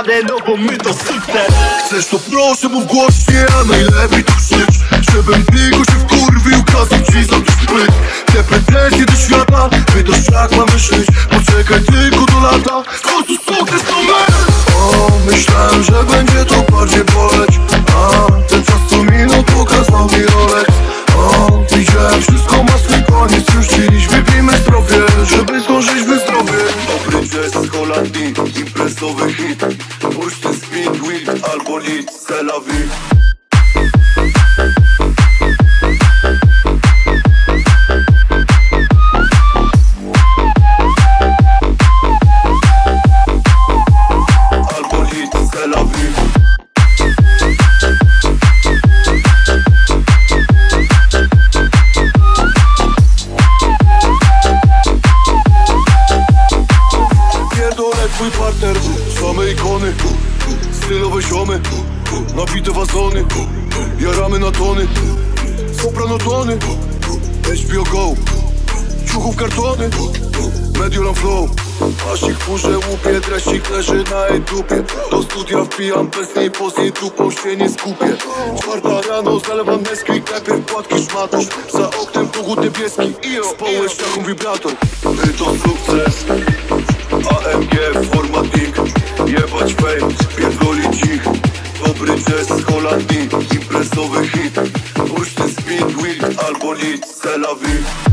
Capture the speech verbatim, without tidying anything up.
radę, no bo my to sukces. Chcesz to proszę mów głośnie, a najlepiej to krzycz, żebym biegł się wkurwił, kazał ci za to spryt. Te pretensje do świata, pytasz jak mamy żyć. Poczekaj tylko do lata, w końcu sukces to my. O, myślałem, że będzie to bardziej boleć, a ten czas co minął pokazał mi Rolex. O, widziałem wszystko ma swój koniec, już dziś wypijmy zdrowie, żeby zdążyć wyzdrowie. Dobry jazz z Holandii, imprezowy hit, Bursztyn, Spin, Wild albo Lead, c'est la vie. Twój partner, same ikony, stylowe ziomy, nabite wazony, jaramy na tony, sopranotony, H B O Go, ciuchów kartony, Mediolan Flow. Pasik w furze łupie, dresik leży na jej dupie. Do studia wpijam bez niej, po z niej dupą się nie skupię. Czwarta rano zalewam Nesquik, najpierw płatki szmatasz. Za oknem kogut niebieski, społeś taką wibrator. My to sukces, A M G formatik, jebać fame, pierdolić ich. Dobry jazz z Holandii, imprezowy hit, Bursztyn, Speed, Wild albo Lead, c'est la vie.